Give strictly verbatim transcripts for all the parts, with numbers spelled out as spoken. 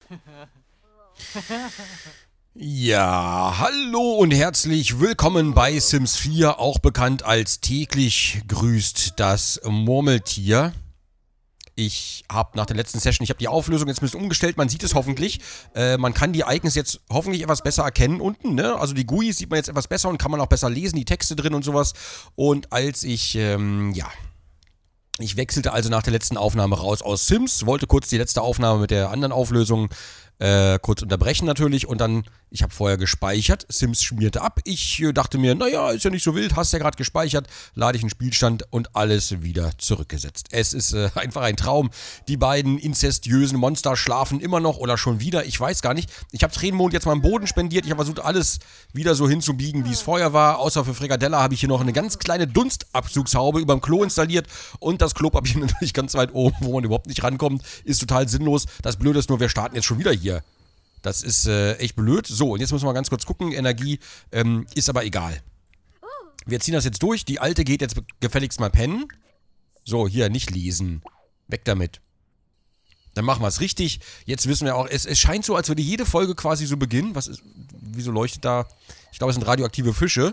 Ja, hallo und herzlich willkommen bei Sims vier, auch bekannt als täglich grüßt das Murmeltier. Ich habe nach der letzten Session, ich habe die Auflösung jetzt ein bisschen umgestellt, man sieht es hoffentlich. Äh, man kann die Icons jetzt hoffentlich etwas besser erkennen unten, ne? Also die G U Is sieht man jetzt etwas besser und kann man auch besser lesen, die Texte drin und sowas. Und als ich, ähm, ja... Ich wechselte also nach der letzten Aufnahme raus aus Sims, wollte kurz die letzte Aufnahme mit der anderen Auflösung äh, kurz unterbrechen natürlich und dann, ich habe vorher gespeichert, Sims schmierte ab. Ich äh, dachte mir, naja, ist ja nicht so wild, hast ja gerade gespeichert, lade ich einen Spielstand und alles wieder zurückgesetzt. Es ist äh, einfach ein Traum. Die beiden inzestiösen Monster schlafen immer noch oder schon wieder, ich weiß gar nicht. Ich habe Tränenmond jetzt mal am Boden spendiert, ich habe versucht alles wieder so hinzubiegen, wie es vorher war. Außer für Frikadella habe ich hier noch eine ganz kleine Dunstabzugshaube über dem Klo installiert und das Klopapier natürlich ganz weit oben, wo man überhaupt nicht rankommt, ist total sinnlos. Das Blöde ist nur, wir starten jetzt schon wieder hier. Das ist äh, echt blöd. So, und jetzt müssen wir mal ganz kurz gucken. Energie ähm, ist aber egal. Wir ziehen das jetzt durch. Die Alte geht jetzt gefälligst mal pennen. So, hier, nicht lesen. Weg damit. Dann machen wir es richtig. Jetzt wissen wir auch, es, es scheint so, als würde jede Folge quasi so beginnen. Was ist, wieso leuchtet da? Ich glaube, es sind radioaktive Fische.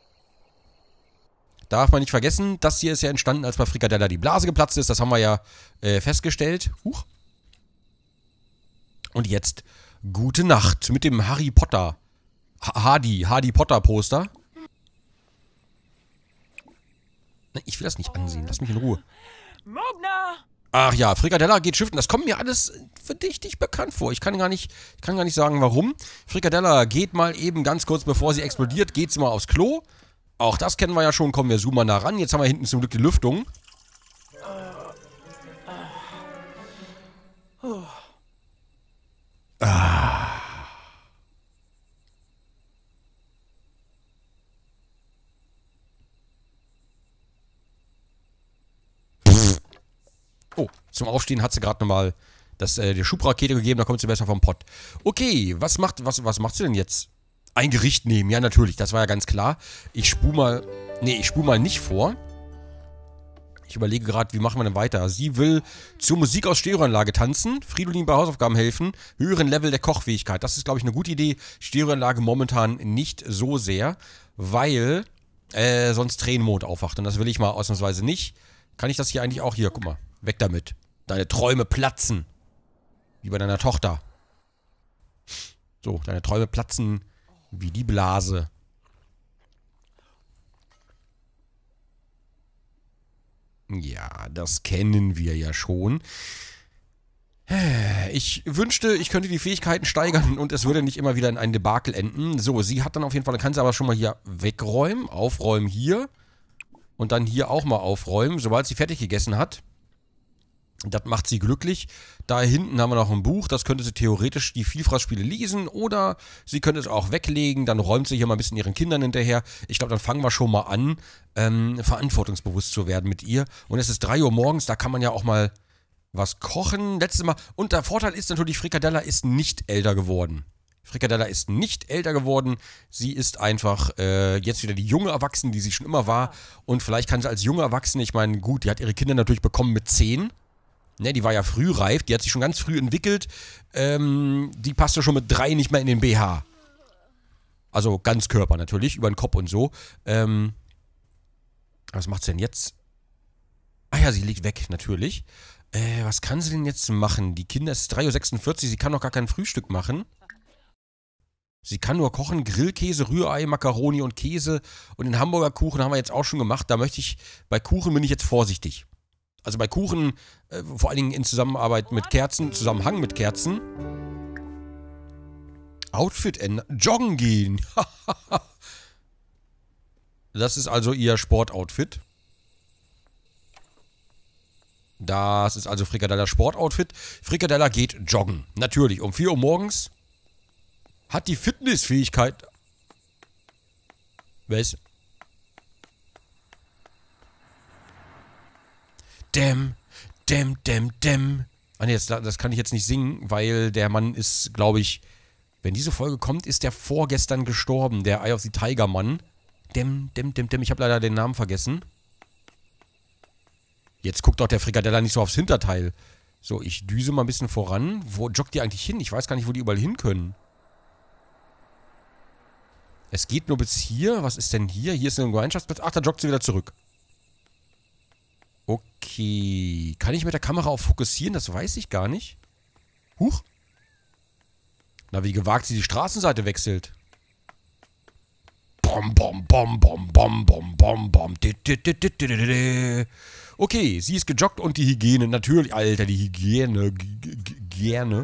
Darf man nicht vergessen, das hier ist ja entstanden, als bei Frikadella die Blase geplatzt ist. Das haben wir ja äh, festgestellt. Huch. Und jetzt gute Nacht mit dem Harry Potter. H Hardy, Hardy Potter Poster. Ich will das nicht ansehen. Lass mich in Ruhe. Ach ja, Frikadella geht shiften. Das kommt mir alles verdächtig bekannt vor. Ich kann gar nicht, ich kann gar nicht sagen, warum. Frikadella geht mal eben ganz kurz, bevor sie explodiert, geht sie mal aufs Klo. Auch das kennen wir ja schon. Kommen wir zoomen mal nah ran. Jetzt haben wir hinten zum Glück die Lüftung. Ah. Oh, zum Aufstehen hat sie gerade nochmal das, äh, die Schubrakete gegeben, da kommt sie besser vom Pott. Okay, was macht, was, was macht sie denn jetzt? Ein Gericht nehmen, ja natürlich, das war ja ganz klar. Ich spule mal, nee, ich spule mal nicht vor. Ich überlege gerade, wie machen wir denn weiter? Sie will zur Musik aus Stereoanlage tanzen, Fridolin bei Hausaufgaben helfen, höheren Level der Kochfähigkeit. Das ist, glaube ich, eine gute Idee. Stereoanlage momentan nicht so sehr, weil äh, sonst Tränenmond aufwacht. Und das will ich mal ausnahmsweise nicht. Kann ich das hier eigentlich auch hier? Guck mal, weg damit. Deine Träume platzen. Wie bei deiner Tochter. So, deine Träume platzen wie die Blase. Ja, das kennen wir ja schon. Ich wünschte, ich könnte die Fähigkeiten steigern und es würde nicht immer wieder in ein Debakel enden. So, sie hat dann auf jeden Fall, dann kann sie aber schon mal hier wegräumen, aufräumen hier. Und dann hier auch mal aufräumen, sobald sie fertig gegessen hat. Das macht sie glücklich. Da hinten haben wir noch ein Buch, das könnte sie theoretisch die Vielfraßspiele lesen oder sie könnte es auch weglegen, dann räumt sie hier mal ein bisschen ihren Kindern hinterher. Ich glaube, dann fangen wir schon mal an, ähm, verantwortungsbewusst zu werden mit ihr. Und es ist drei Uhr morgens, da kann man ja auch mal was kochen. Letztes Mal, und der Vorteil ist natürlich, Frikadella ist nicht älter geworden. Frikadella ist nicht älter geworden, sie ist einfach äh, jetzt wieder die junge Erwachsene, die sie schon immer war. Und vielleicht kann sie als junge Erwachsene, ich meine, gut, die hat ihre Kinder natürlich bekommen mit zehn. Ne, die war ja frühreif, die hat sich schon ganz früh entwickelt. Ähm, die passte schon mit drei nicht mehr in den B H. Also Ganzkörper natürlich, über den Kopf und so. Ähm, was macht sie denn jetzt? Ah ja, sie liegt weg, natürlich. Äh, was kann sie denn jetzt machen? Die Kinder, es ist drei Uhr sechsundvierzig, sie kann noch gar kein Frühstück machen. Sie kann nur kochen, Grillkäse, Rührei, Macaroni und Käse. Und den Hamburger Kuchen haben wir jetzt auch schon gemacht. Da möchte ich, bei Kuchen bin ich jetzt vorsichtig. Also bei Kuchen, äh, vor allen Dingen in Zusammenarbeit mit Kerzen, Zusammenhang mit Kerzen. Outfit ändern, joggen gehen. Das ist also ihr Sportoutfit. Das ist also Frikadellas Sportoutfit. Frikadella geht joggen. Natürlich, um vier Uhr morgens. Hat die Fitnessfähigkeit. Was? Dämm, dämm, dämm, dämm. Ah ne, das, das kann ich jetzt nicht singen, weil der Mann ist, glaube ich, wenn diese Folge kommt, ist der vorgestern gestorben, der Eye of the Tiger Mann. Dämm, dämm, dämm, dämm. Ich habe leider den Namen vergessen. Jetzt guckt doch der Frikadella nicht so aufs Hinterteil. So, ich düse mal ein bisschen voran. Wo joggt die eigentlich hin? Ich weiß gar nicht, wo die überall hin können. Es geht nur bis hier. Was ist denn hier? Hier ist ein Gemeinschaftsplatz. Ach, da joggt sie wieder zurück. Okay. Kann ich mit der Kamera auch fokussieren? Das weiß ich gar nicht. Huch. Na, wie gewagt sie die Straßenseite wechselt. Bom, bom, bom, bom, bom, bom, bom, bom. Okay, sie ist gejoggt und die Hygiene. Natürlich, Alter, die Hygiene. Gerne.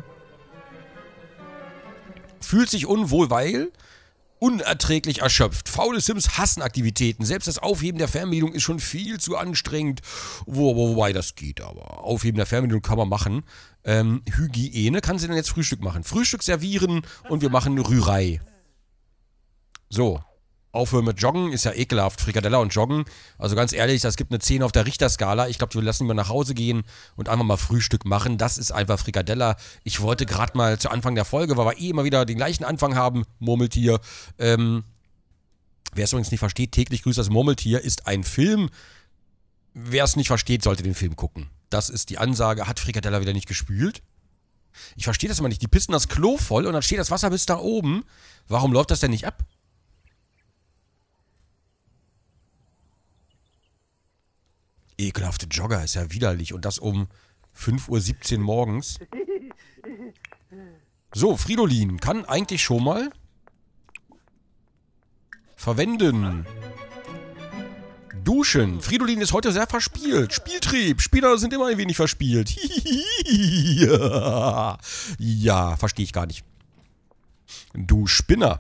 Fühlt sich unwohl, weil... unerträglich erschöpft. Faule Sims hassen Aktivitäten. Selbst das Aufheben der Fernbedienung ist schon viel zu anstrengend. Wo, wo, wobei, das geht aber. Aufheben der Fernbedienung kann man machen. Ähm, Hygiene. Kann sie denn jetzt Frühstück machen? Frühstück servieren und wir machen Rührei. So. Aufhören mit Joggen ist ja ekelhaft. Frikadella und Joggen. Also ganz ehrlich, das gibt eine zehn auf der Richterskala. Ich glaube, wir lassen ihn mal nach Hause gehen und einfach mal Frühstück machen. Das ist einfach Frikadella. Ich wollte gerade mal zu Anfang der Folge, weil wir eh immer wieder den gleichen Anfang haben, Murmeltier. Ähm, wer es übrigens nicht versteht, täglich grüßt das Murmeltier ist ein Film. Wer es nicht versteht, sollte den Film gucken. Das ist die Ansage. Hat Frikadella wieder nicht gespült? Ich verstehe das immer nicht. Die pissen das Klo voll und dann steht das Wasser bis da oben. Warum läuft das denn nicht ab? Ekelhafte Jogger, ist ja widerlich. Und das um fünf Uhr siebzehn morgens. So, Fridolin kann eigentlich schon mal verwenden. Duschen. Fridolin ist heute sehr verspielt. Spieltrieb. Spieler sind immer ein wenig verspielt. Ja, verstehe ich gar nicht. Du Spinner.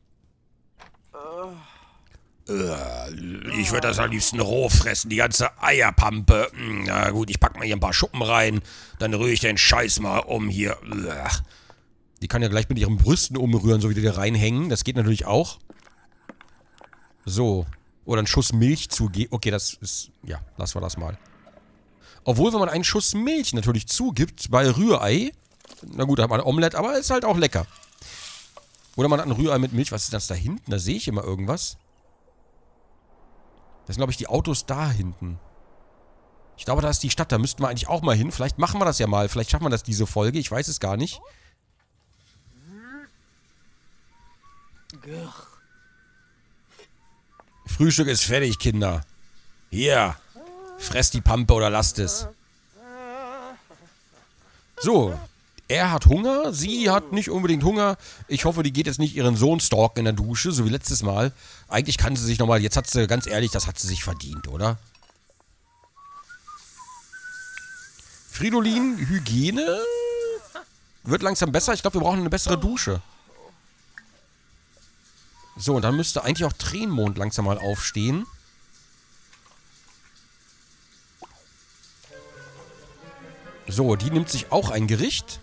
Ich würde das am liebsten roh fressen, die ganze Eierpampe. Na gut, ich pack mal hier ein paar Schuppen rein, dann rühre ich den Scheiß mal um hier. Die kann ja gleich mit ihren Brüsten umrühren, so wie die da reinhängen. Das geht natürlich auch. So. Oder einen Schuss Milch zugeben. Okay, das ist... Ja, lassen wir das mal. Obwohl, wenn man einen Schuss Milch natürlich zugibt bei Rührei... Na gut, da hat man ein Omelett, aber ist halt auch lecker. Oder man hat ein Rührei mit Milch. Was ist das da hinten? Da sehe ich immer irgendwas. Das sind, glaube ich, die Autos da hinten. Ich glaube, da ist die Stadt. Da müssten wir eigentlich auch mal hin. Vielleicht machen wir das ja mal. Vielleicht schaffen wir das diese Folge. Ich weiß es gar nicht. Frühstück ist fertig, Kinder. Hier. Fresst die Pampe oder lasst es. So. Er hat Hunger. Sie hat nicht unbedingt Hunger. Ich hoffe, die geht jetzt nicht ihren Sohn stalken in der Dusche, so wie letztes Mal. Eigentlich kann sie sich nochmal... Jetzt hat sie, ganz ehrlich, das hat sie sich verdient, oder? Fridolin, Hygiene... Wird langsam besser. Ich glaube, wir brauchen eine bessere Dusche. So, und dann müsste eigentlich auch Tränenmond langsam mal aufstehen. So, die nimmt sich auch ein Gericht.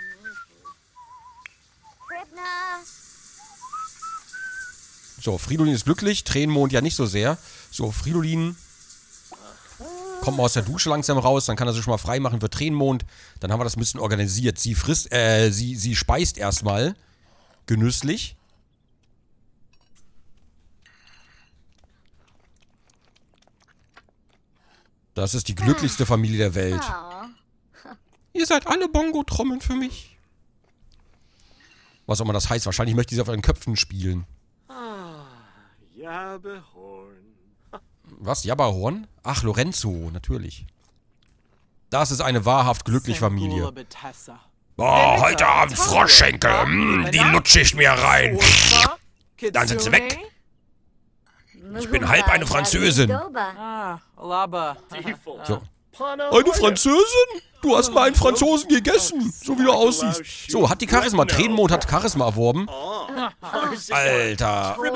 So, Fridolin ist glücklich, Tränenmond ja nicht so sehr. So, Fridolin kommt mal aus der Dusche langsam raus, dann kann er sich schon mal frei machen für Tränenmond. Dann haben wir das ein bisschen organisiert. Sie frisst, äh, sie, sie speist erstmal genüsslich. Das ist die glücklichste Familie der Welt. Ihr seid alle Bongo-Trommeln für mich. Was auch immer das heißt. Wahrscheinlich möchte sie auf ihren Köpfen spielen. Was? Jabberhorn? Ach, Lorenzo, natürlich. Das ist eine wahrhaft glückliche Familie. Boah, heute Abend Froschschenkel. Mm, die lutsche ich mir rein. Dann sind sie weg. Ich bin halb eine Französin. So. Eine Französin? Du hast mal einen Franzosen gegessen, so wie du aussiehst. So, hat die Charisma. Tränenmond hat Charisma erworben. Alter.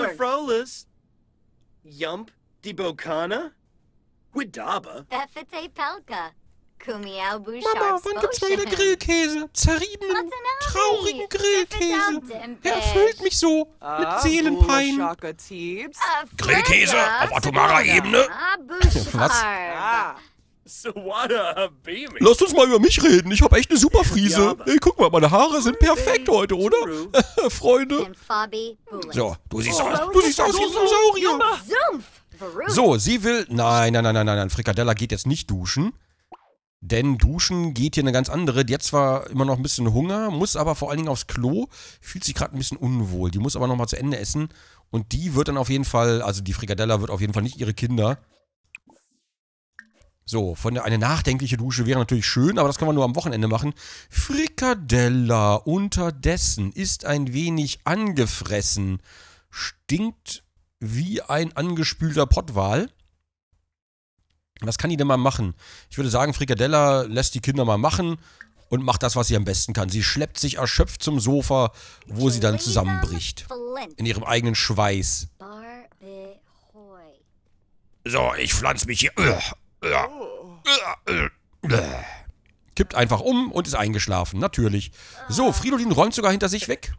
Mama, wann gibt's mal wieder Grillkäse? Zerriebenen, traurigen Grillkäse. Er erfüllt mich so mit Seelenpein. Grillkäse auf atomarer Ebene? Was? Lasst uns mal über mich reden. Ich habe echt eine super Frise. Ey, guck mal, meine Haare sind perfekt heute, oder? Freunde. So, du siehst aus, du siehst aus wie ein Dinosaurier. So, sie will... Nein, nein, nein, nein, nein. Frikadella geht jetzt nicht duschen. Denn duschen geht hier eine ganz andere. Die hat zwar immer noch ein bisschen Hunger, muss aber vor allen Dingen aufs Klo. Fühlt sich gerade ein bisschen unwohl. Die muss aber nochmal zu Ende essen. Und die wird dann auf jeden Fall, also die Frikadella wird auf jeden Fall nicht ihre Kinder. So, von der, eine nachdenkliche Dusche wäre natürlich schön, aber das kann man nur am Wochenende machen. Frikadella unterdessen ist ein wenig angefressen. Stinkt wie ein angespülter Pottwal. Was kann die denn mal machen? Ich würde sagen, Frikadella lässt die Kinder mal machen und macht das, was sie am besten kann. Sie schleppt sich erschöpft zum Sofa, wo sie dann zusammenbricht. In ihrem eigenen Schweiß. So, ich pflanze mich hier. Kippt einfach um und ist eingeschlafen. Natürlich. So, Fridolin räumt sogar hinter sich weg.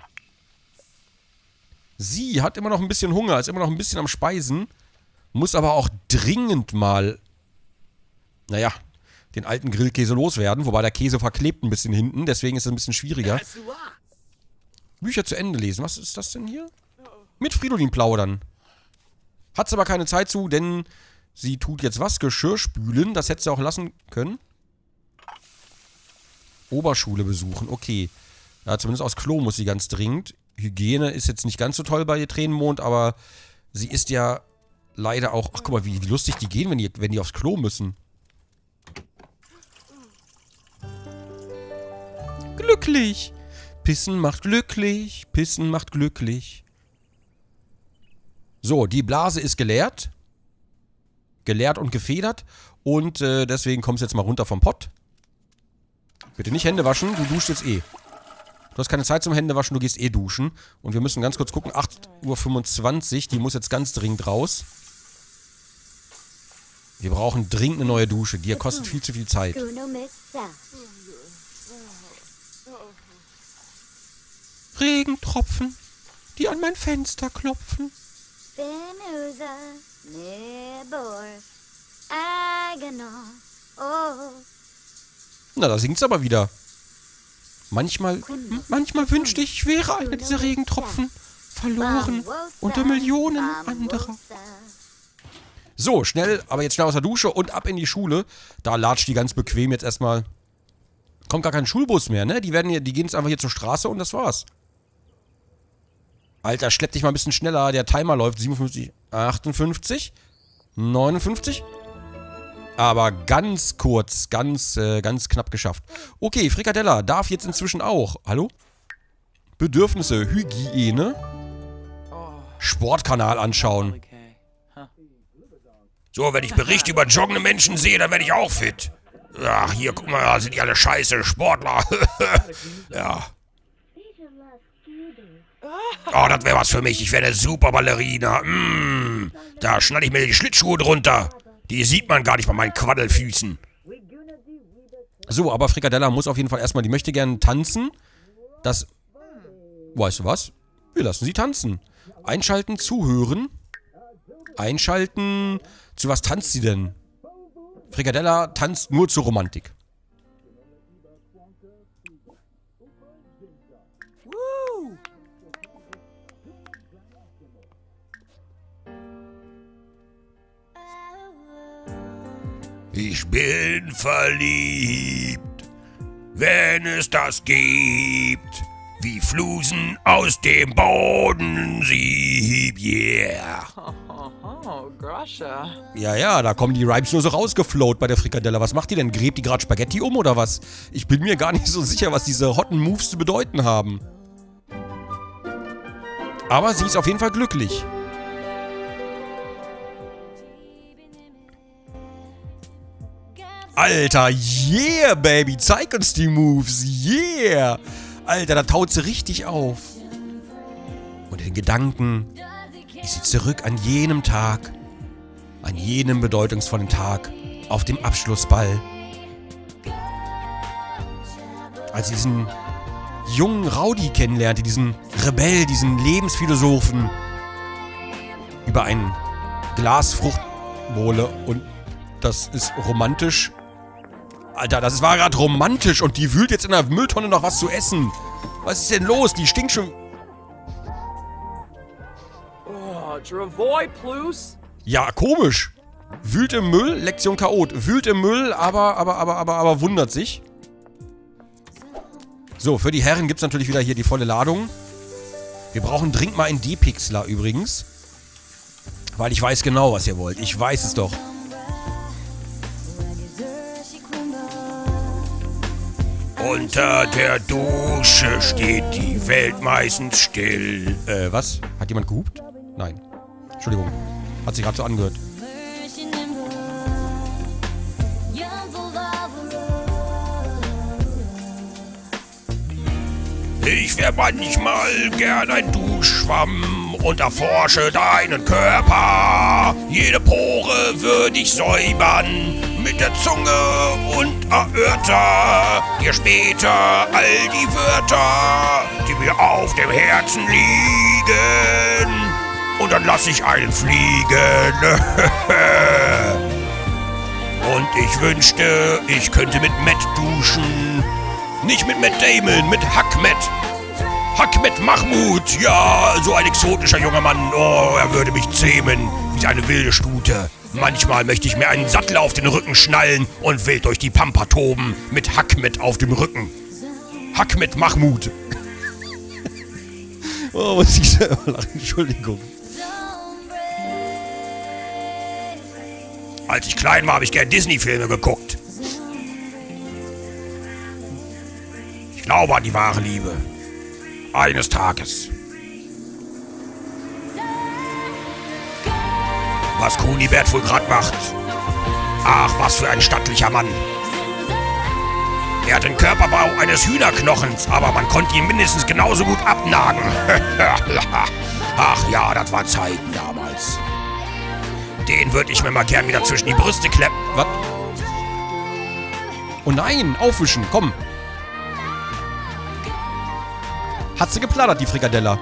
Sie hat immer noch ein bisschen Hunger, ist immer noch ein bisschen am Speisen. Muss aber auch dringend mal... Naja, den alten Grillkäse loswerden, wobei der Käse verklebt ein bisschen hinten, deswegen ist es ein bisschen schwieriger. Bücher zu Ende lesen, was ist das denn hier? Mit Fridolin plaudern. Hat sie aber keine Zeit zu, denn sie tut jetzt was? Geschirr spülen, das hätte sie auch lassen können. Oberschule besuchen, okay. Ja, zumindest aufs Klo muss sie ganz dringend. Hygiene ist jetzt nicht ganz so toll bei ihr Tränenmond, aber sie ist ja leider auch... Ach, guck mal, wie, wie lustig die gehen, wenn die, wenn die aufs Klo müssen. Glücklich. Pissen macht glücklich. Pissen macht glücklich. So, die Blase ist geleert. Geleert und gefedert. Und äh, deswegen kommst du jetzt mal runter vom Pott. Bitte nicht Hände waschen, du duschst jetzt eh. Du hast keine Zeit zum Händewaschen, du gehst eh duschen. Und wir müssen ganz kurz gucken, acht Uhr fünfundzwanzig, die muss jetzt ganz dringend raus. Wir brauchen dringend eine neue Dusche, die kostet viel zu viel Zeit. Regentropfen, die an mein Fenster klopfen. Na, da singt's aber wieder. Manchmal, manchmal wünschte ich, ich wäre einer dieser Regentropfen, verloren unter Millionen anderer. So, schnell, aber jetzt schnell aus der Dusche und ab in die Schule. Da latscht die ganz bequem jetzt erstmal. Kommt gar kein Schulbus mehr, ne? Die werden hier, die gehen jetzt einfach hier zur Straße und das war's. Alter, schlepp dich mal ein bisschen schneller. Der Timer läuft siebenundfünfzig, achtundfünfzig, neunundfünfzig. Aber ganz kurz, ganz, äh, ganz knapp geschafft. Okay, Frikadella darf jetzt inzwischen auch. Hallo? Bedürfnisse, Hygiene. Sportkanal anschauen. So, wenn ich Berichte über joggende Menschen sehe, dann werde ich auch fit. Ach, hier, guck mal, sind die alle scheiße, Sportler. Ja. Oh, das wäre was für mich. Ich wäre eine super Ballerina. Mm, da schneide ich mir die Schlittschuhe drunter. Die sieht man gar nicht bei meinen Quaddelfüßen. So, aber Frikadella muss auf jeden Fall erstmal, die möchte gerne tanzen. Das, weißt du was? Wir lassen sie tanzen. Einschalten, zuhören. Einschalten. Zu was tanzt sie denn? Frikadella tanzt nur zur Romantik. Ich bin verliebt, wenn es das gibt, wie Flusen aus dem Bodensieb, yeah. Oh, Grasha. Ja, ja, da kommen die Rhymes nur so rausgeflowt bei der Frikadella. Was macht die denn? Gräbt die gerade Spaghetti um oder was? Ich bin mir gar nicht so sicher, was diese hotten Moves zu bedeuten haben. Aber sie ist auf jeden Fall glücklich. Alter, yeah, Baby. Zeig uns die Moves. Yeah. Alter, da taut sie richtig auf. Und in Gedanken ist sie zurück an jenem Tag. An jenem bedeutungsvollen Tag. Auf dem Abschlussball. Als sie diesen jungen Rowdy kennenlernte, diesen Rebell, diesen Lebensphilosophen. Über ein Glas Fruchtbowle. Und das ist romantisch. Alter, das war gerade romantisch und die wühlt jetzt in der Mülltonne noch was zu essen. Was ist denn los? Die stinkt schon... Oh, Dravoy, plus? Ja, komisch. Wühlt im Müll, Lektion Chaot. Wühlt im Müll, aber, aber, aber, aber, aber wundert sich. So, für die Herren gibt es natürlich wieder hier die volle Ladung. Wir brauchen dringend mal einen D-Pixler übrigens. Weil ich weiß genau, was ihr wollt. Ich weiß es doch. Unter der Dusche steht die Welt meistens still. Äh, was? Hat jemand gehupt? Nein. Entschuldigung. Hat sich gerade so angehört. Ich wär manchmal gern ein Duschschwamm und erforsche deinen Körper. Jede Pore würde ich säubern mit der Zunge und erörter dir später all die Wörter, die mir auf dem Herzen liegen. Und dann lass ich einen fliegen. Und ich wünschte, ich könnte mit Matt duschen. Nicht mit Matt Damon, mit Hackmet. Hackmet Mahmud, ja, so ein exotischer junger Mann. Oh, er würde mich zähmen, wie eine wilde Stute. Manchmal möchte ich mir einen Sattel auf den Rücken schnallen und wild durch die Pampa toben mit Hackmet auf dem Rücken. Hackmet Mahmud. Oh, muss ich selber lachen, Entschuldigung. Als ich klein war, habe ich gern Disney-Filme geguckt. Ich glaube an die wahre Liebe. Eines Tages. Was Kunibert wohl gerade macht. Ach, was für ein stattlicher Mann. Er hat den Körperbau eines Hühnerknochens, aber man konnte ihn mindestens genauso gut abnagen. Ach ja, das war Zeiten damals. Den würde ich mir mal gern wieder zwischen die Brüste kleppen. Was? Oh nein, aufwischen, komm. Hat sie geplattert, die Frikadella.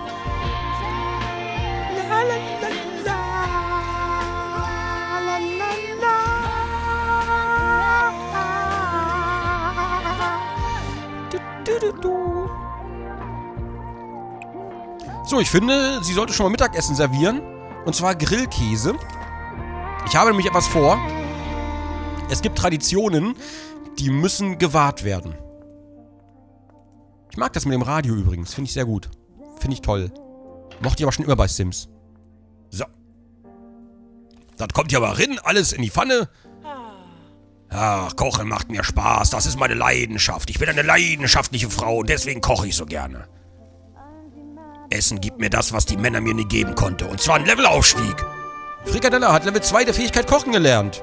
So, ich finde, sie sollte schon mal Mittagessen servieren. Und zwar Grillkäse. Ich habe nämlich etwas vor. Es gibt Traditionen, die müssen gewahrt werden. Ich mag das mit dem Radio übrigens. Finde ich sehr gut. Finde ich toll. Mochte ich aber schon immer bei Sims. So. Das kommt ja aber rein. Alles in die Pfanne. Ach, Kochen macht mir Spaß. Das ist meine Leidenschaft. Ich bin eine leidenschaftliche Frau und deswegen koche ich so gerne. Essen gibt mir das, was die Männer mir nie geben konnte. Und zwar ein Levelaufstieg. Frikadella hat Level zwei der Fähigkeit Kochen gelernt.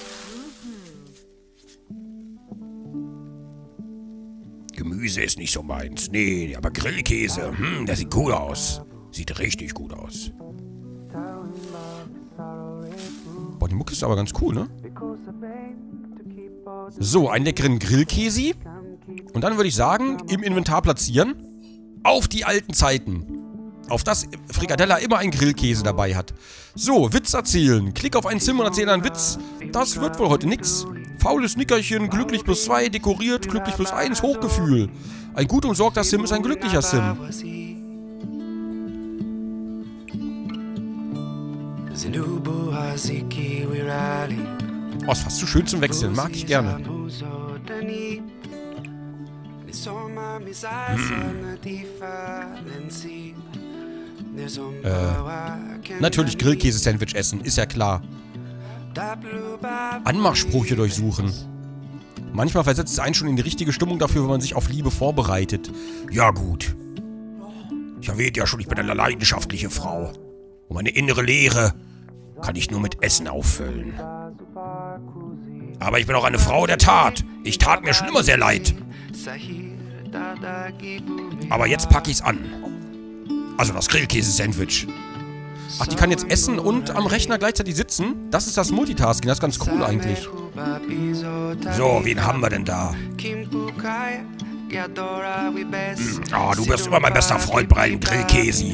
Gemüse ist nicht so meins. Nee, aber Grillkäse, hm, der sieht gut aus. Sieht richtig gut aus. Boah, die Mucke ist aber ganz cool, ne? So, einen leckeren Grillkäse. Und dann würde ich sagen, im Inventar platzieren. Auf die alten Zeiten. Auf das Frikadella immer ein Grillkäse dabei hat. So, Witz erzählen. Klick auf ein Sim und erzähle einen Witz. Das wird wohl heute nix. Faules Nickerchen, glücklich plus zwei, dekoriert, glücklich plus eins, Hochgefühl. Ein gut umsorgter Sim ist ein glücklicher Sim. Oh, ist fast zu schön zum Wechseln. Mag ich gerne. Hm. Äh, natürlich Grillkäse-Sandwich essen, ist ja klar. Anmachsprüche durchsuchen. Manchmal versetzt es einen schon in die richtige Stimmung dafür, wenn man sich auf Liebe vorbereitet. Ja gut. Ich erwähnt ja schon, ich bin eine leidenschaftliche Frau. Und meine innere Leere kann ich nur mit Essen auffüllen. Aber ich bin auch eine Frau der Tat. Ich tat mir schon immer sehr leid. Aber jetzt packe ich's an. Also das Grillkäse-Sandwich. Ach, die kann jetzt essen und am Rechner gleichzeitig sitzen? Das ist das Multitasking, das ist ganz cool eigentlich. So, wen haben wir denn da? Hm. Oh, du bist immer mein bester Freund bei einem Grillkäse.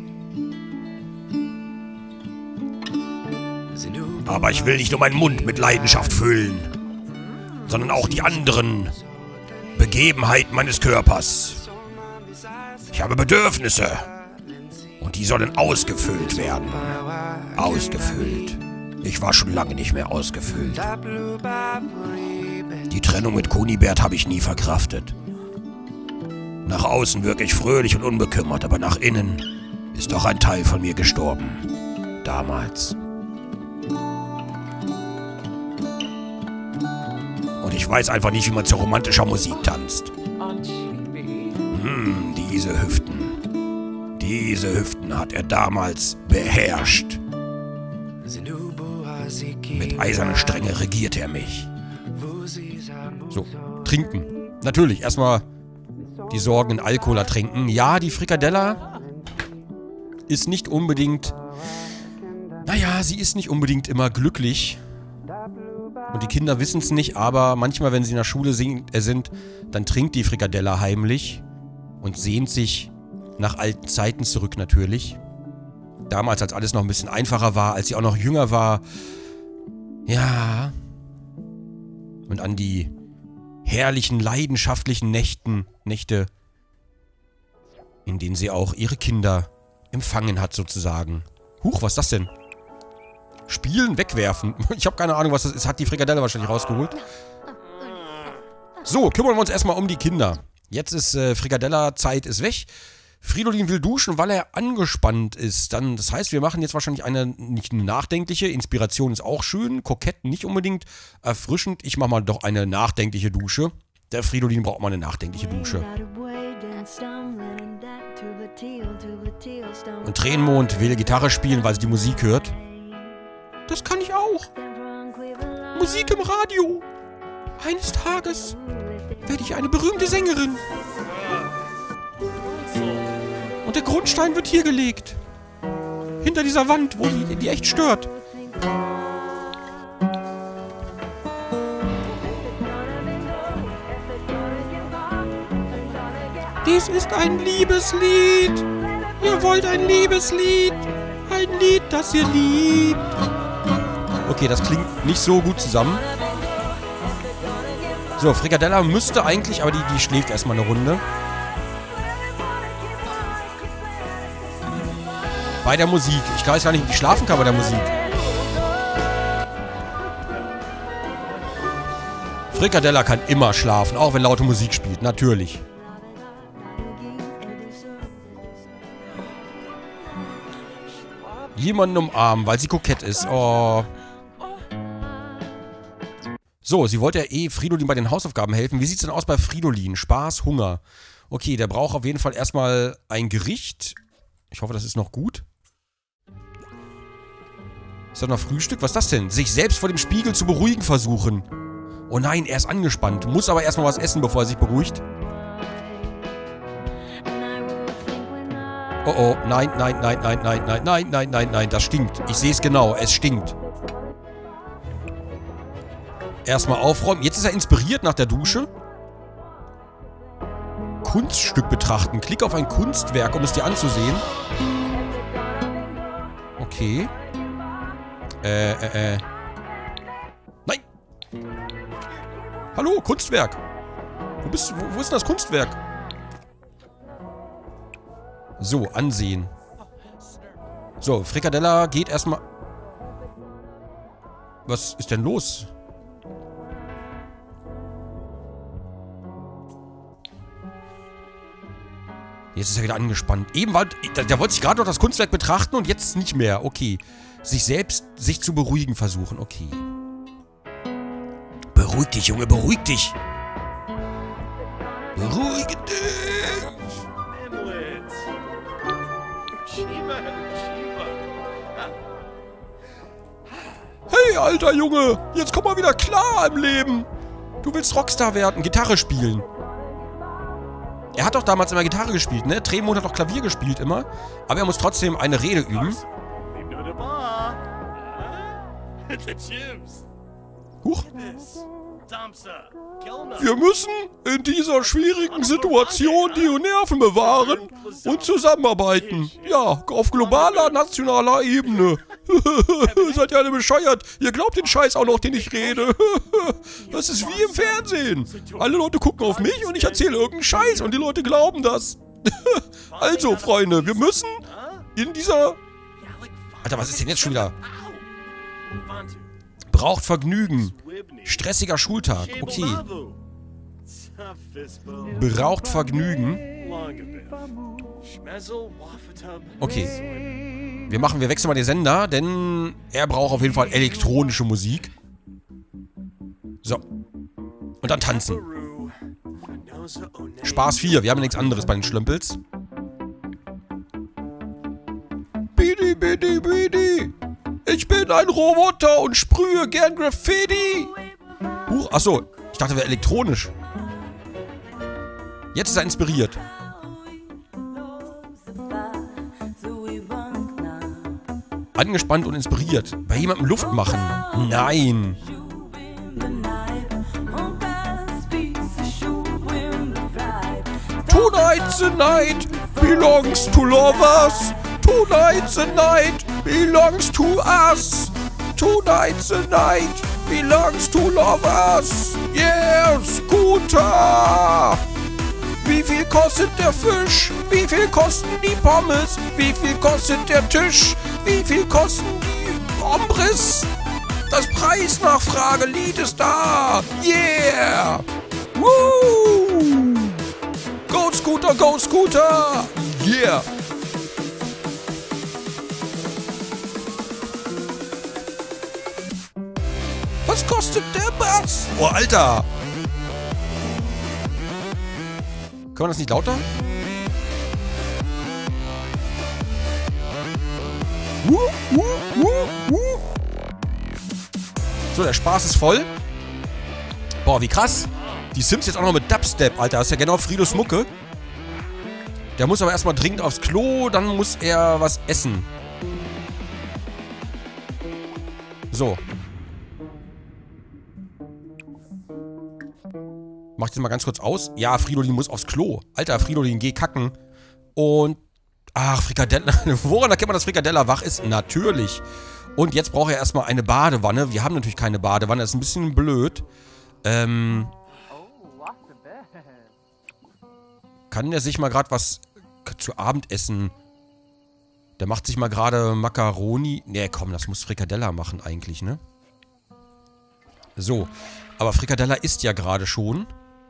Aber ich will nicht nur meinen Mund mit Leidenschaft füllen, sondern auch die anderen Begebenheiten meines Körpers. Ich habe Bedürfnisse. Und die sollen ausgefüllt werden. Ausgefüllt. Ich war schon lange nicht mehr ausgefüllt. Die Trennung mit Kunibert habe ich nie verkraftet. Nach außen wirke ich fröhlich und unbekümmert, aber nach innen ist doch ein Teil von mir gestorben. Damals. Und ich weiß einfach nicht, wie man zu romantischer Musik tanzt. Hm, diese Hüften. Diese Hüften hat er damals beherrscht. Mit eiserner Strenge regiert er mich. So, trinken. Natürlich, erstmal die Sorgen in Alkohol ertrinken. Ja, die Frikadella ist nicht unbedingt... Naja, sie ist nicht unbedingt immer glücklich. Und die Kinder wissen es nicht, aber manchmal, wenn sie in der Schule sind, äh, sind, dann trinkt die Frikadella heimlich und sehnt sich nach alten Zeiten zurück natürlich. Damals, als alles noch ein bisschen einfacher war, als sie auch noch jünger war. Ja. Und an die herrlichen, leidenschaftlichen Nächten, Nächte, in denen sie auch ihre Kinder empfangen hat, sozusagen. Huch, was ist das denn? Spielen, wegwerfen. Ich habe keine Ahnung, was das ist. Hat die Frikadelle wahrscheinlich rausgeholt. So, kümmern wir uns erstmal um die Kinder. Jetzt ist äh, Frikadella-Zeit ist weg. Fridolin will duschen, weil er angespannt ist. Dann, das heißt, wir machen jetzt wahrscheinlich eine nicht eine nachdenkliche. Inspiration ist auch schön. Kokett nicht unbedingt erfrischend. Ich mache mal doch eine nachdenkliche Dusche. Der Fridolin braucht mal eine nachdenkliche Dusche. Und Tränenmond will Gitarre spielen, weil sie die Musik hört. Das kann ich auch. Musik im Radio. Eines Tages werde ich eine berühmte Sängerin. Und der Grundstein wird hier gelegt. Hinter dieser Wand, wo die, die echt stört. Dies ist ein Liebeslied. Ihr wollt ein Liebeslied. Ein Lied, das ihr liebt. Okay, das klingt nicht so gut zusammen. So, Frikadella müsste eigentlich, aber die, die schläft erstmal eine Runde. Bei der Musik. Ich weiß gar nicht, ob die schlafen kann bei der Musik. Frikadella kann immer schlafen, auch wenn laute Musik spielt, natürlich. Jemanden umarmen, weil sie kokett ist. Oh. So, sie wollte ja eh Fridolin bei den Hausaufgaben helfen. Wie sieht's denn aus bei Fridolin? Spaß, Hunger. Okay, der braucht auf jeden Fall erstmal ein Gericht. Ich hoffe, das ist noch gut. Ist das noch Frühstück? Was ist das denn? Sich selbst vor dem Spiegel zu beruhigen versuchen. Oh nein, er ist angespannt. Muss aber erstmal was essen, bevor er sich beruhigt. Oh oh, nein, nein, nein, nein, nein, nein, nein, nein, nein, nein, das stinkt. Ich sehe es genau, es stinkt. Erstmal aufräumen. Jetzt ist er inspiriert nach der Dusche. Kunststück betrachten. Klick auf ein Kunstwerk, um es dir anzusehen. Okay. Äh, äh, äh. Nein! Hallo, Kunstwerk! Wo bist du? Wo, wo ist denn das Kunstwerk? So, ansehen. So, Frikadella geht erstmal... Was ist denn los? Jetzt ist er wieder angespannt. Eben war... Der, der wollte sich gerade noch das Kunstwerk betrachten und jetzt nicht mehr. Okay. Sich selbst... Sich zu beruhigen versuchen. Okay. Beruhig dich, Junge. Beruhig dich. Beruhige dich. Hey, alter Junge. Jetzt komm mal wieder klar im Leben. Du willst Rockstar werden. Gitarre spielen. Er hat doch damals immer Gitarre gespielt, ne? Tremont hat doch Klavier gespielt immer. Aber er muss trotzdem eine Rede üben. Huch. Wir müssen in dieser schwierigen Situation die Nerven bewahren und zusammenarbeiten. Ja, auf globaler, nationaler Ebene. Seid ihr alle bescheuert? Ihr glaubt den Scheiß auch noch, den ich rede. Das ist wie im Fernsehen. Alle Leute gucken auf mich und ich erzähle irgendeinen Scheiß und die Leute glauben das. Also, Freunde, wir müssen in dieser... Alter, was ist denn jetzt schon wieder? Braucht Vergnügen. Stressiger Schultag. Okay. Braucht Vergnügen. Okay. Wir machen, wir wechseln mal den Sender, denn er braucht auf jeden Fall elektronische Musik. So. Und dann tanzen. Spaß vier. Wir haben ja nichts anderes bei den Schlümpels. Bidi, bidi, bidi. Ich bin ein Roboter und sprühe gern Graffiti. Huch, achso. Ich dachte, wir wäre elektronisch. Jetzt ist er inspiriert. Angespannt und inspiriert. Bei jemandem Luft machen. Nein. Tonight's a night belongs to lovers. Tonight's a night belongs to us. Tonight's a night belongs to lovers. Yeah, Scooter. Wie viel kostet der Fisch? Wie viel kosten die Pommes? Wie viel kostet der Tisch? Wie viel kosten die Ombres? Das Preisnachfragelied ist da. Yeah. Woo. Go Scooter, go Scooter. Yeah. Was kostet der Bass? Oh, Alter. Können wir das nicht lauter? Uh, uh, uh, uh. So, der Spaß ist voll. Boah, wie krass. Die Sims jetzt auch noch mit Dubstep, Alter. Das ist ja genau Fridos Mucke. Der muss aber erstmal dringend aufs Klo, dann muss er was essen. So. Mach das mal ganz kurz aus. Ja, Fridolin muss aufs Klo. Alter, Fridolin, geh kacken. Und... Ach, Frikadella. Woran erkennt man, dass Frikadella wach ist? Natürlich. Und jetzt braucht er erstmal eine Badewanne. Wir haben natürlich keine Badewanne. Das ist ein bisschen blöd. Ähm... Kann der sich mal gerade was zu Abend essen? Der macht sich mal gerade Macaroni. Nee, komm, das muss Frikadella machen eigentlich, ne? So. Aber Frikadella isst ja gerade schon.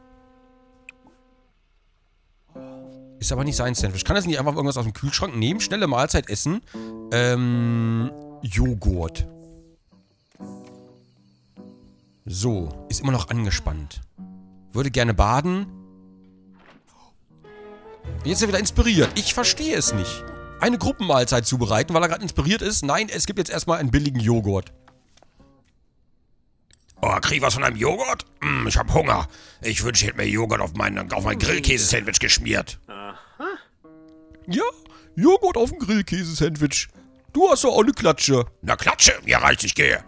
Ist aber nicht sein Sandwich. Kann er nicht einfach irgendwas aus dem Kühlschrank nehmen? Schnelle Mahlzeit essen. Ähm, Joghurt. So, ist immer noch angespannt. Würde gerne baden. Jetzt ist er wieder inspiriert. Ich verstehe es nicht. Eine Gruppenmahlzeit zubereiten, weil er gerade inspiriert ist. Nein, es gibt jetzt erstmal einen billigen Joghurt. Oh, krieg ich was von einem Joghurt? Mm, ich hab Hunger. Ich wünsche, ich hätte mir Joghurt auf mein, auf mein Grillkäse-Sandwich geschmiert. Aha. Ja, Joghurt auf dem Grillkäse-Sandwich. Du hast doch auch eine Klatsche. Na Klatsche, mir reicht, ich gehe.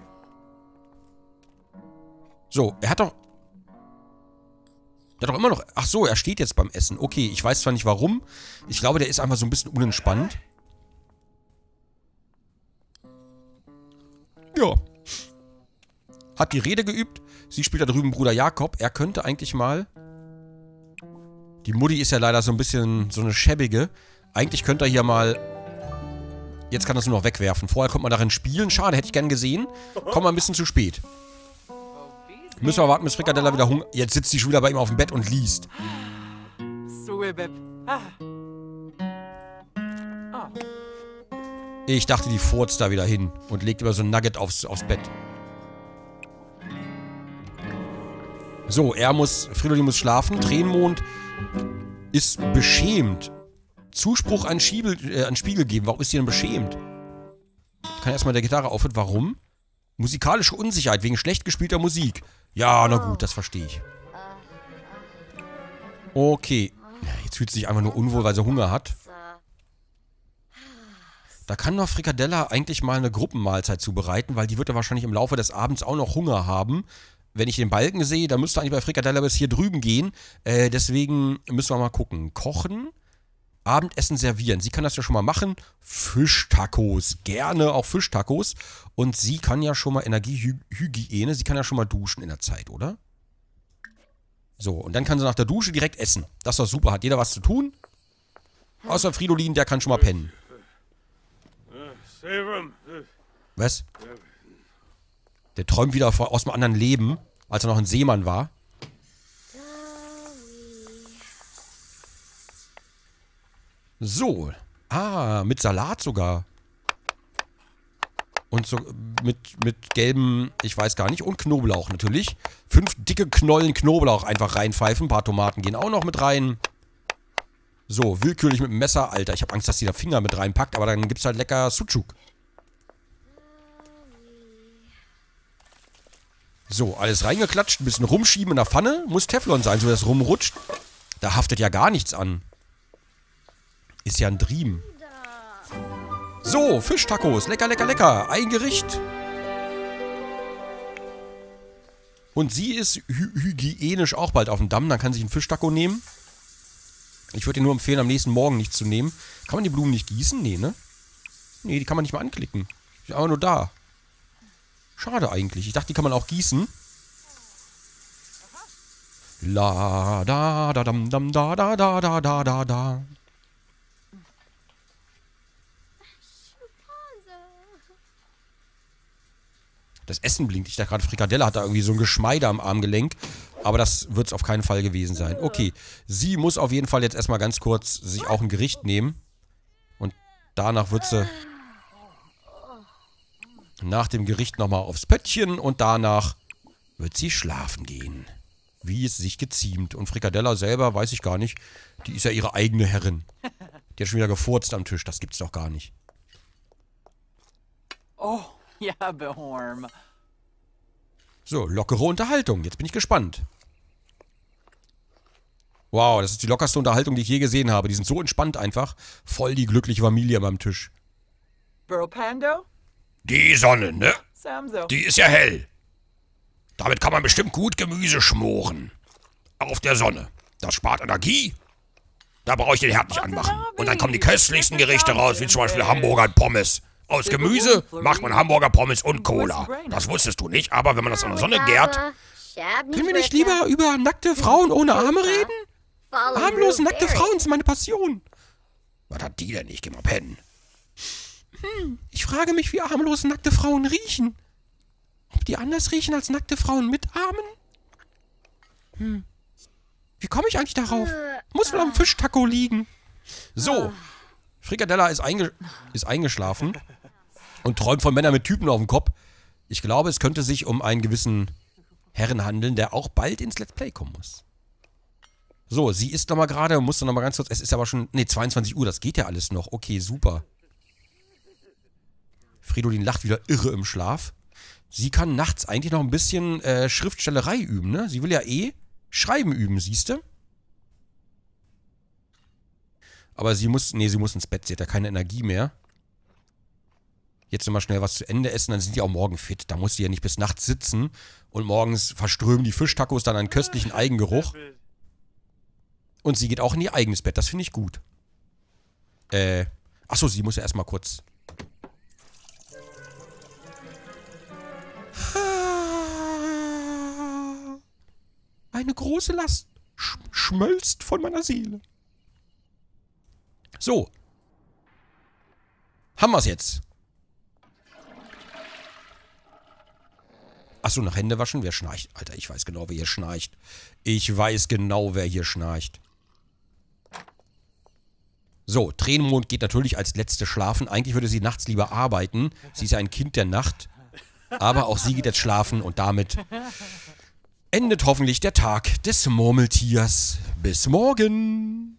So, er hat doch... Der hat doch immer noch... Ach so, er steht jetzt beim Essen. Okay, ich weiß zwar nicht warum. Ich glaube, der ist einfach so ein bisschen unentspannt. Ja. Hat die Rede geübt. Sie spielt da drüben Bruder Jakob. Er könnte eigentlich mal... Die Mutti ist ja leider so ein bisschen so eine schäbige. Eigentlich könnte er hier mal... Jetzt kann er es nur noch wegwerfen. Vorher konnte man darin spielen. Schade, hätte ich gern gesehen. Kommt mal ein bisschen zu spät. Müssen wir warten, bis Frikadella wieder Hunger... Jetzt sitzt sie schon wieder bei ihm auf dem Bett und liest. Ich dachte, die furzt da wieder hin und legt über so ein Nugget aufs, aufs Bett. So, er muss... Fridolin muss schlafen. Tränenmond ist beschämt. Zuspruch an, Schiebel, äh, an Spiegel geben. Warum ist sie denn beschämt? Ich kann erstmal der Gitarre aufhören. Warum? Musikalische Unsicherheit wegen schlecht gespielter Musik. Ja, na gut, das verstehe ich. Okay. Jetzt fühlt sie sich einfach nur unwohl, weil sie Hunger hat. Da kann doch Frikadella eigentlich mal eine Gruppenmahlzeit zubereiten, weil die wird ja wahrscheinlich im Laufe des Abends auch noch Hunger haben. Wenn ich den Balken sehe, dann müsste eigentlich bei Frikadella bis hier drüben gehen. Äh, deswegen müssen wir mal gucken. Kochen, Abendessen servieren. Sie kann das ja schon mal machen. Fischtacos. Gerne auch Fischtacos. Und sie kann ja schon mal Energiehygiene. Sie kann ja schon mal duschen in der Zeit, oder? So, und dann kann sie nach der Dusche direkt essen. Das ist doch super. Hat jeder was zu tun? Außer Fridolin, der kann schon mal pennen. Was? Der träumt wieder aus einem anderen Leben, als er noch ein Seemann war. So. Ah, mit Salat sogar. Und so mit, mit gelben, ich weiß gar nicht, und Knoblauch natürlich. Fünf dicke Knollen Knoblauch einfach reinpfeifen. Ein paar Tomaten gehen auch noch mit rein. So, willkürlich mit dem Messer. Alter, ich habe Angst, dass die da Finger mit reinpackt, aber dann gibt's halt lecker Sucuk. So, alles reingeklatscht, ein bisschen rumschieben in der Pfanne. Muss Teflon sein, so dass es rumrutscht. Da haftet ja gar nichts an. Ist ja ein Dream. So, Fischtacos. Lecker, lecker, lecker. Ein Gericht. Und sie ist hy hygienisch auch bald auf dem Damm. Dann kann sich ein Fischtaco nehmen. Ich würde dir nur empfehlen, am nächsten Morgen nichts zu nehmen. Kann man die Blumen nicht gießen? Nee, ne? Nee, die kann man nicht mal anklicken. Die sind aber nur da. Schade eigentlich. Ich dachte, die kann man auch gießen. La da da dam dam da da da da da da da. Das Essen blinkt. Ich dachte gerade, Frikadelle hat da irgendwie so ein Geschmeide am Armgelenk. Aber das wird es auf keinen Fall gewesen sein. Okay, sie muss auf jeden Fall jetzt erstmal ganz kurz sich auch ein Gericht nehmen. Und danach wird sie nach dem Gericht nochmal aufs Pöttchen. Und danach wird sie schlafen gehen. Wie es sich geziemt. Und Frikadella selber, weiß ich gar nicht. Die ist ja ihre eigene Herrin. Die hat schon wieder gefurzt am Tisch. Das gibt's doch gar nicht. Oh, ja, Behorm. So, lockere Unterhaltung. Jetzt bin ich gespannt. Wow, das ist die lockerste Unterhaltung, die ich je gesehen habe. Die sind so entspannt einfach. Voll die glückliche Familie beim Tisch. Burlpando? Die Sonne, ne? Samso. Die ist ja hell. Damit kann man bestimmt gut Gemüse schmoren. Auf der Sonne. Das spart Energie. Da brauche ich den Herd nicht anmachen. Und dann kommen die köstlichsten Gerichte raus, wie zum Beispiel Hamburger und Pommes. Aus Gemüse macht man Hamburger Pommes und Cola. Das wusstest du nicht, aber wenn man das an der Sonne gärt... Können wir nicht lieber über nackte Frauen ohne Arme reden? Armlose, nackte Frauen sind meine Passion. Was hat die denn? Ich geh mal pennen. Hm, ich frage mich, wie armlose, nackte Frauen riechen. Ob die anders riechen als nackte Frauen mit Armen? Hm. Wie komme ich eigentlich darauf? Muss wohl am Fischtaco liegen. So. Frikadella ist, einge ist eingeschlafen und träumt von Männern mit Typen auf dem Kopf. Ich glaube, es könnte sich um einen gewissen Herren handeln, der auch bald ins Let's Play kommen muss. So, sie ist nochmal gerade, musste nochmal ganz kurz, es ist aber schon, ne, zweiundzwanzig Uhr, das geht ja alles noch. Okay, super. Fridolin lacht wieder irre im Schlaf. Sie kann nachts eigentlich noch ein bisschen äh, Schriftstellerei üben, ne? Sie will ja eh Schreiben üben, siehste? Aber sie muss, nee, sie muss ins Bett, sie hat ja keine Energie mehr. Jetzt nochmal schnell was zu Ende essen, dann sind die auch morgen fit. Da muss sie ja nicht bis nachts sitzen. Und morgens verströmen die Fischtacos dann einen köstlichen Eigengeruch. Und sie geht auch in ihr eigenes Bett, das finde ich gut. Äh, achso, sie muss ja erstmal kurz... Eine große Last sch schmölzt von meiner Seele. So. Haben wir's jetzt. Achso, nach Hände waschen. Wer schnarcht? Alter, ich weiß genau, wer hier schnarcht. Ich weiß genau, wer hier schnarcht. So, Tränenmond geht natürlich als letzte schlafen. Eigentlich würde sie nachts lieber arbeiten. Sie ist ja ein Kind der Nacht. Aber auch sie geht jetzt schlafen und damit endet hoffentlich der Tag des Murmeltiers. Bis morgen.